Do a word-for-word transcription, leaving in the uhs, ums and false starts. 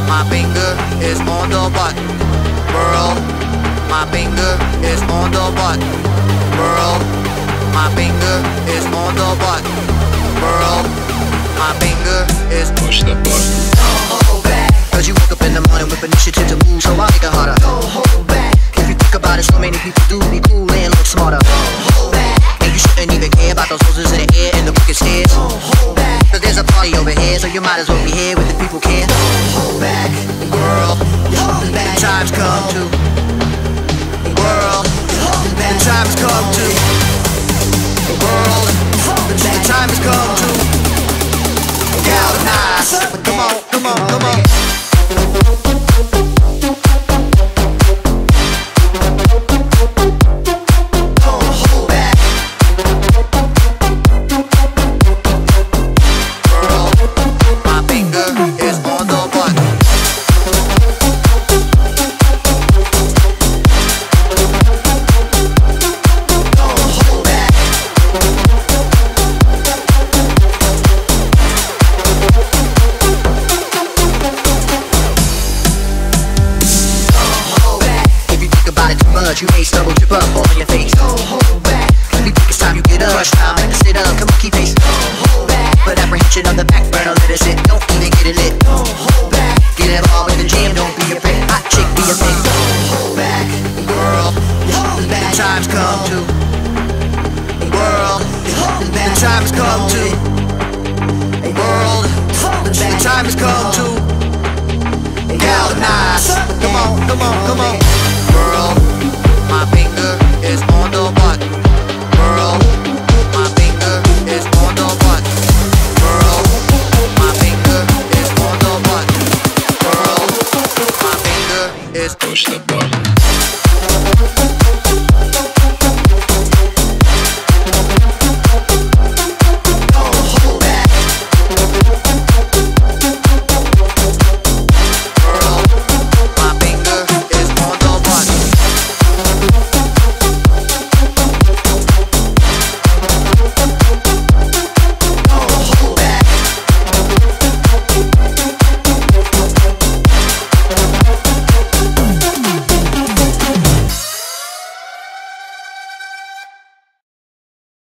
my finger is on the button. Girl, my finger is on the button. Girl, my finger is on the button. Girl, my finger is push the button. Don't hold back, cause you woke up in the morning with initiative to move, so I'll make it harder. Don't hold back, if you think about it, so many people do be cool and look smarter. Don't hold back, and you shouldn't even care about those roses in the air and the crooked stairs. Don't hold back, cause there's a party over here, so you might as well be here with the people care. Don't hold back, girl, the time's come to. Girl, the time's come to. Girl, the time has come to galvanize. Come on, come on, come on. Don't hold back. Girl, my finger is on the button. You may stumble, trip up, fall on your face. Don't hold back. You think it's time you get up. Rush time, like to sit up, come on, keep pace. Don't hold back. Put apprehension on the back burner, let it sit. Don't even get it lit. Don't hold back. Get involved in the jam, don't be afraid. Hot chick, be a thing. Don't hold back. Girl, the time's come to. World, the time has come to. World, the time has come to galvanize. Come on, come on, come on.